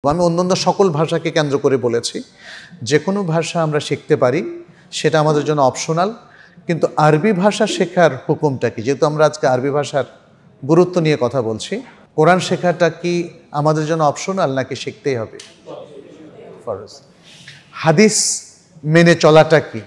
আমি অন্যান্য সকল ভাষাকে কেন্দ্র করে বলেছি যে কোনো ভাষা আমরা শিখতে পারি, সেটা আমাদের জন্য অপশনাল। কিন্তু আরবি ভাষা শেখার হুকুমটা কি? যেহেতু আমরা আজকে আরবি ভাষার গুরুত্ব নিয়ে কথা বলছি, কোরআন শেখাটা কি আমাদের জন্য অপশনাল নাকি শিখতেই হবে? ফরজ। হাদিস মেনে চলাটা কি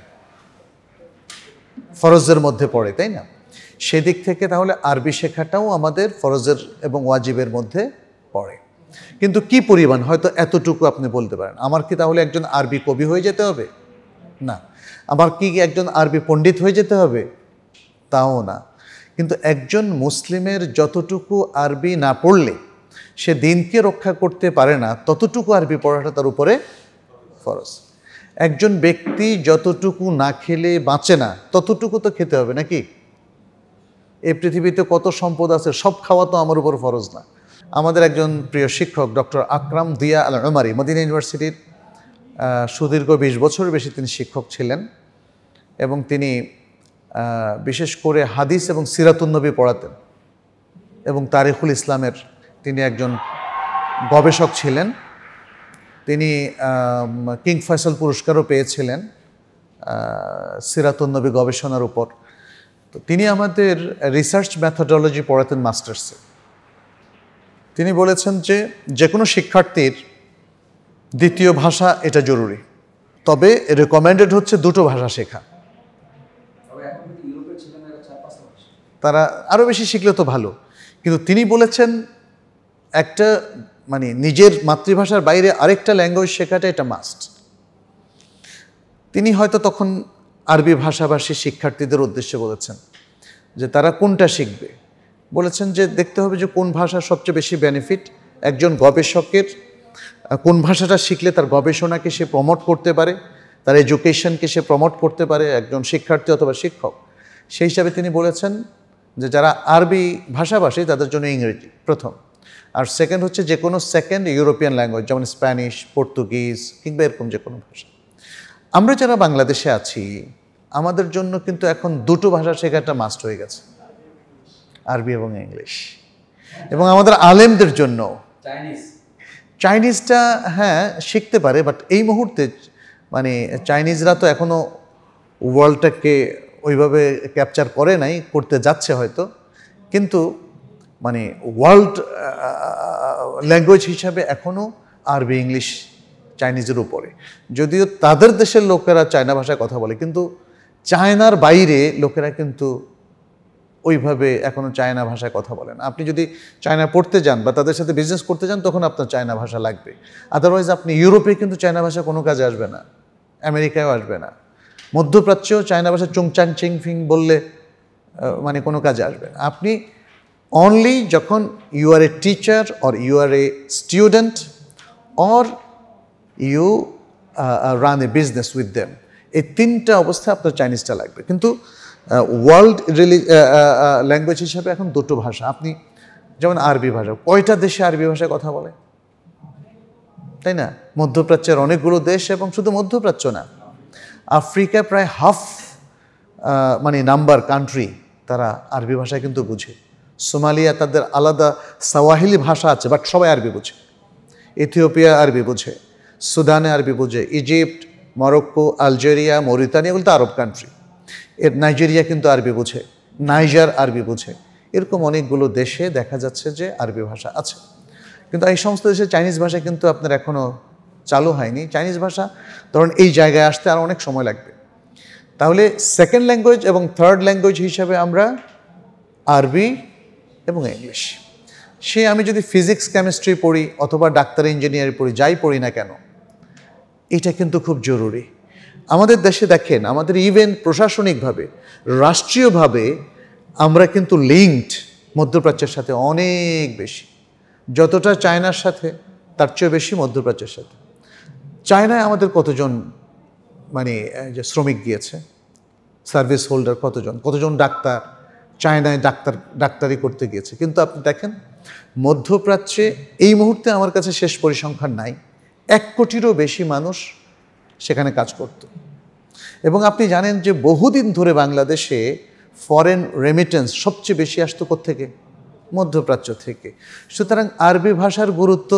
ফরজের মধ্যে পড়ে, তাই না? সেদিক থেকে তাহলে আরবি শেখাটাও আমাদের ফরজের এবং ওয়াজিবের মধ্যে পড়ে। কিন্তু কি পরিমাণ? হয়তো এতটুকু আপনি বলতে পারেন। আমার কি তাহলে একজন আরবি কবি হয়ে যেতে হবে? না। আমার কি একজন আরবি পণ্ডিত হয়ে যেতে হবে? তাও না। কিন্তু একজন মুসলিমের যতটুকু আরবি না পড়লে সে দিনকে রক্ষা করতে পারে না, ততটুকু আরবি পড়াটা তার উপরে ফরজ। একজন ব্যক্তি যতটুকু না খেলে বাঁচে না, ততটুকু তো খেতে হবে নাকি? এই পৃথিবীতে কত সম্পদ আছে, সব খাওয়া তো আমার উপর ফরজ না। আমাদের একজন প্রিয় শিক্ষক ডক্টর আকরাম দিয়া আল উমারি, মদিনা ইউনিভার্সিটির সুদীর্ঘ 20 বছর বেশি তিনি শিক্ষক ছিলেন এবং তিনি বিশেষ করে হাদিস এবং সিরাতুন নবী পড়াতেন এবং তারিখুল ইসলামের তিনি একজন গবেষক ছিলেন। তিনি কিং ফয়সাল পুরস্কারও পেয়েছিলেন সিরাতুন নবী গবেষণার উপর। তো তিনি আমাদের রিসার্চ মেথোডোলজি পড়াতেন মাস্টার্সে। তিনি বলেছেন যে কোনো শিক্ষার্থীর দ্বিতীয় ভাষা এটা জরুরি, তবে রেকমেন্ডেড হচ্ছে দুটো ভাষা শেখা। তারা আরও বেশি শিখলে তো ভালো, কিন্তু তিনি বলেছেন একটা মানে নিজের মাতৃভাষার বাইরে আরেকটা ল্যাঙ্গুয়েজ শেখাটা এটা মাস্ট। তিনি হয়তো তখন আরবি ভাষাভাষী শিক্ষার্থীদের উদ্দেশ্যে বলেছেন যে তারা কোনটা শিখবে। বলেছেন যে দেখতে হবে যে কোন ভাষার সবচেয়ে বেশি বেনিফিট, একজন গবেষকের কোন ভাষাটা শিখলে তার গবেষণাকে সে প্রমোট করতে পারে, তার এডুকেশনকে সে প্রমোট করতে পারে, একজন শিক্ষার্থী অথবা শিক্ষক। সেই হিসাবে তিনি বলেছেন যে যারা আরবি ভাষাভাষী তাদের জন্য ইংরেজি প্রথম, আর সেকেন্ড হচ্ছে যে কোনো সেকেন্ড ইউরোপিয়ান ল্যাঙ্গুয়েজ, যেমন স্প্যানিশ, পর্তুগিজ কিংবা এরকম যে কোনো ভাষা। আমরা যারা বাংলাদেশে আছি আমাদের জন্য কিন্তু এখন দুটো ভাষা শেখাটা মাস্ট হয়ে গেছে, আরবি এবং ইংলিশ। এবং আমাদের আলেমদের জন্য চাইনিজটা হ্যাঁ শিখতে পারে, বাট এই মুহূর্তে মানে চাইনিজরা তো এখনও ওয়ার্ল্ডটাকে ওইভাবে ক্যাপচার করে নাই, করতে যাচ্ছে হয়তো, কিন্তু মানে ওয়ার্ল্ড ল্যাঙ্গুয়েজ হিসাবে এখনও আরবি ইংলিশ চাইনিজের উপরে। যদিও তাদের দেশের লোকেরা চায়না ভাষায় কথা বলে, কিন্তু চায়নার বাইরে লোকেরা কিন্তু ওইভাবে এখনও চায়না ভাষায় কথা বলেন। আপনি যদি চায়না পড়তে যান বা তাদের সাথে বিজনেস করতে যান, তখন আপনার চায়না ভাষা লাগবে। আদারওয়াইজ আপনি ইউরোপে কিন্তু চায়না ভাষা কোনো কাজে আসবে না, আমেরিকায়ও আসবে না, মধ্যপ্রাচ্যেও চায়না ভাষা চুংচাং চিং ফিং বললে মানে কোনো কাজে আসবে না। আপনি অনলি যখন you are a teacher or you are a student or you run a business with them, এই তিনটা অবস্থায় আপনার চাইনিজটা লাগবে। কিন্তু ওয়ার্ল্ড ল্যাঙ্গুয়েজ হিসাবে এখন দুটো ভাষা। আপনি যেমন আরবি ভাষা, কয়টা দেশে আরবি ভাষায় কথা বলে, তাই না? মধ্যপ্রাচ্যের অনেকগুলো দেশ, এবং শুধু মধ্যপ্রাচ্য না, আফ্রিকা প্রায় হাফ মানে নাম্বার কান্ট্রি তারা আরবি ভাষা কিন্তু বুঝে। সোমালিয়া তাদের আলাদা সাওয়াহিলি ভাষা আছে, বাট সবাই আরবি বুঝে। ইথিওপিয়া আরবি বুঝে, সুদানে আরবি বুঝে, ইজিপ্ট, মরক্কো, আলজেরিয়া, মরিতানিয়া, এগুলো তো আরব কান্ট্রি। নাইজেরিয়া কিন্তু আরবি বুঝে, নাইজার আরবি বুঝে। এরকম অনেকগুলো দেশে দেখা যাচ্ছে যে আরবি ভাষা আছে। কিন্তু এই সমস্ত দেশে চাইনিজ ভাষা কিন্তু আপনার এখনও চালু হয়নি। চাইনিজ ভাষা ধরুন এই জায়গায় আসতে আর অনেক সময় লাগবে। তাহলে সেকেন্ড ল্যাঙ্গুয়েজ এবং থার্ড ল্যাঙ্গুয়েজ হিসাবে আমরা আরবি এবং ইংলিশ। আমি যদি ফিজিক্স কেমিস্ট্রি পড়ি অথবা ডাক্তার ইঞ্জিনিয়ারিং পড়ি, যাই পড়ি না কেন, এটা কিন্তু খুব জরুরি। আমাদের দেশে দেখেন, আমাদের ইভেন প্রশাসনিকভাবে, রাষ্ট্রীয়ভাবে আমরা কিন্তু লিঙ্কড মধ্যপ্রাচ্যের সাথে অনেক বেশি। যতটা চায়নার সাথে তার চেয়ে বেশি মধ্যপ্রাচ্যের সাথে। চায়নায় আমাদের কতজন মানে যে শ্রমিক গিয়েছে, সার্ভিস হোল্ডার কতজন ডাক্তার চায়নায় ডাক্তারি করতে গিয়েছে। কিন্তু আপনি দেখেন মধ্যপ্রাচ্যে এই মুহূর্তে আমার কাছে শেষ পরিসংখ্যান নাই, 1 কোটিরও বেশি মানুষ সেখানে কাজ করত। এবং আপনি জানেন যে বহুদিন ধরে বাংলাদেশে ফরেন রেমিটেন্স সবচেয়ে বেশি আসতো কোত্থেকে? মধ্যপ্রাচ্য থেকে। সুতরাং আরবি ভাষার গুরুত্ব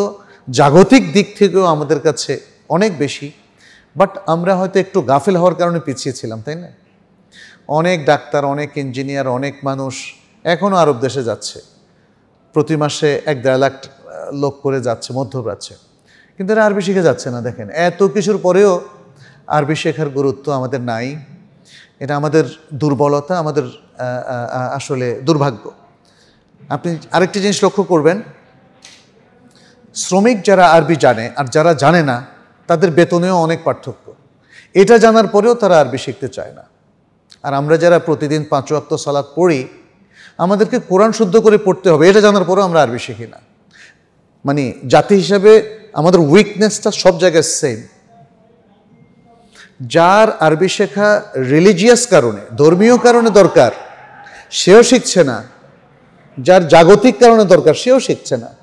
জাগতিক দিক থেকেও আমাদের কাছে অনেক বেশি, বাট আমরা হয়তো একটু গাফেল হওয়ার কারণে পিছিয়ে ছিলাম, তাই না? অনেক ডাক্তার, অনেক ইঞ্জিনিয়ার, অনেক মানুষ এখনও আরব দেশে যাচ্ছে, প্রতি মাসে 1-1.5 লাখ লোক করে যাচ্ছে মধ্যপ্রাচ্যে, কিন্তু এরা আরবি শিখে যাচ্ছে না। দেখেন, এত কিছুর পরেও আরবি শেখার গুরুত্ব আমাদের নাই। এটা আমাদের দুর্বলতা, আমাদের আসলে দুর্ভাগ্য। আপনি আরেকটি জিনিস লক্ষ্য করবেন, শ্রমিক যারা আরবি জানে আর যারা জানে না তাদের বেতনেও অনেক পার্থক্য। এটা জানার পরেও তারা আরবি শিখতে চায় না। আর আমরা যারা প্রতিদিন 5 ওয়াক্ত সালাত পড়ি, আমাদেরকে কোরআন শুদ্ধ করে পড়তে হবে, এটা জানার পরেও আমরা আরবি শিখি না। মানে জাতি হিসাবে আমাদের উইকনেসটা সব জায়গায় সেম। যার আরবি শেখা রিলিজিয়াস কারণে, ধর্মীয় কারণে দরকার, সেও শিখছে না। যার জাগতিক কারণে দরকার, সেও শিখছে না।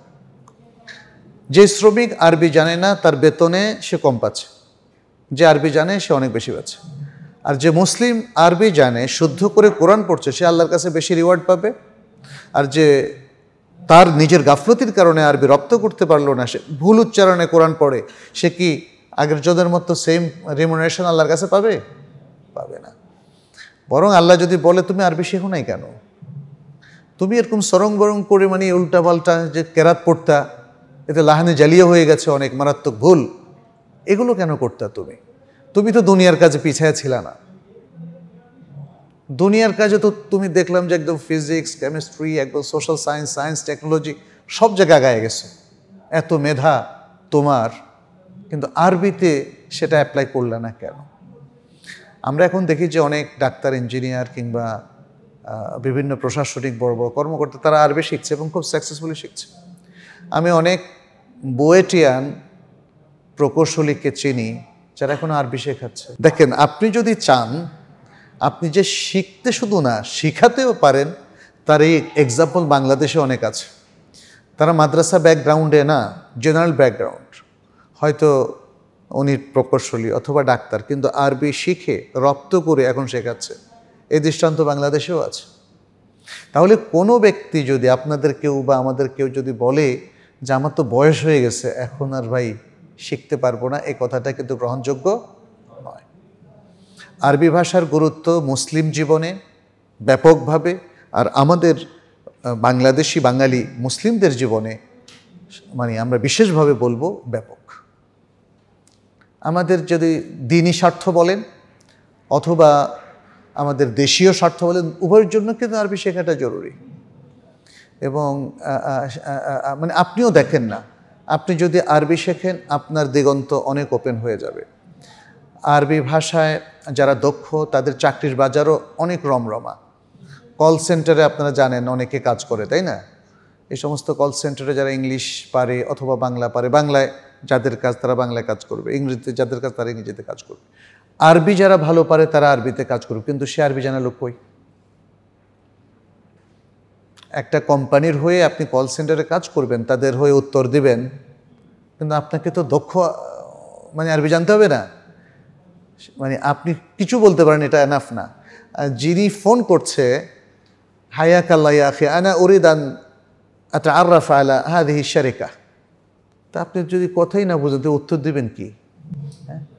যে শ্রমিক আরবি জানে না, তার বেতনে সে কম পাচ্ছে। যে আরবি জানে, সে অনেক বেশি পাচ্ছে। আর যে মুসলিম আরবি জানে, শুদ্ধ করে কোরআন পড়ছে, সে আল্লাহর কাছে বেশি রিওয়ার্ড পাবে। আর যে তার নিজের গাফলতির কারণে আরবি রপ্ত করতে পারলো না, সে ভুল উচ্চারণে কোরআন পড়ে, সে কি আগের জনের মতো সেম রেমুনারেশন আল্লাহর কাছে পাবে? পাবে না। বরং আল্লাহ যদি বলে, তুমি আরবি শেখো নাই কেন? তুমি এরকম সরং বরং করে মানে উল্টাপাল্টা যে কেরাত পড়তা, এতে লাহানে জ্বালিয়ে হয়ে গেছে, অনেক মারাত্মক ভুল, এগুলো কেন করতা? তুমি তো দুনিয়ার কাজে পিছায়া ছিল না। দুনিয়ার কাজে তো তুমি দেখলাম যে একদম ফিজিক্স, কেমিস্ট্রি, একদম সোশ্যাল সায়েন্স, সায়েন্স টেকনোলজি সব জায়গায় আগায় গেছে, এত মেধা তোমার, কিন্তু আরবিতে সেটা অ্যাপ্লাই করলে না কেন? আমরা এখন দেখি যে অনেক ডাক্তার, ইঞ্জিনিয়ার কিংবা বিভিন্ন প্রশাসনিক বড় বড় কর্মকর্তা, তারা আরবি শিখছে এবং খুব সাকসেসফুলি শিখছে। আমি অনেক বুয়েটিয়ান প্রকৌশলীকে চিনি যারা এখন আরবি শেখাচ্ছে। দেখেন, আপনি যদি চান, আপনি যে শিখতে শুধু না, শিখাতেও পারেন, তার এই এক্সাম্পল বাংলাদেশে অনেক আছে। তারা মাদ্রাসা ব্যাকগ্রাউন্ডে না, জেনারেল ব্যাকগ্রাউন্ড, হয়তো উনি প্রকৌশলী অথবা ডাক্তার, কিন্তু আরবি শিখে রপ্ত করে এখন শেখাচ্ছে। এই দৃষ্টান্ত বাংলাদেশেও আছে। তাহলে কোনো ব্যক্তি যদি, আপনাদের কেউ বা আমাদের কেউ যদি বলে যে আমার তো বয়স হয়ে গেছে, এখন আর ভাই শিখতে পারবো না, এই কথাটা কিন্তু গ্রহণযোগ্য নয়। আরবি ভাষার গুরুত্ব মুসলিম জীবনে ব্যাপকভাবে, আর আমাদের বাংলাদেশি বাঙালি মুসলিমদের জীবনে মানে আমরা বিশেষভাবে বলবো ব্যাপক। আমাদের যদি দিনী স্বার্থ বলেন অথবা আমাদের দেশীয় স্বার্থ বলেন, উভয়ের জন্য কিন্তু আরবি শেখাটা জরুরি। এবং মানে আপনিও দেখেন না, আপনি যদি আরবি শেখেন, আপনার দিগন্ত অনেক ওপেন হয়ে যাবে। আরবি ভাষায় যারা দক্ষ, তাদের চাকরির বাজারও অনেক রমরমা। কল সেন্টারে আপনারা জানেন অনেকে কাজ করে, তাই না? এই সমস্ত কল সেন্টারে যারা ইংলিশ পারে অথবা বাংলা পারে, বাংলায় যাদের কাজ তারা বাংলায় কাজ করবে, ইংরেজিতে যাদের কাজ তারা ইংরেজিতে কাজ করবে, আরবি যারা ভালো পারে তারা আরবিতে কাজ করবে। কিন্তু সে আরবি জানা লোক কই? একটা কোম্পানির হয়ে আপনি কল সেন্টারে কাজ করবেন, তাদের হয়ে উত্তর দিবেন, কিন্তু আপনাকে তো দক্ষ মানে আরবি জানতে হবে না। মানে আপনি কিছু বলতে পারেন, এটা এনাফ না। যিনি ফোন করছে, হায়াক আল্লাহ ইয়া আখি আনা উরিদ আন আতাআররাফ আলা হাযিহি শারিকা, তা আপনি যদি কথাই না বুঝেন তো উত্তর দিবেন কি? হ্যাঁ,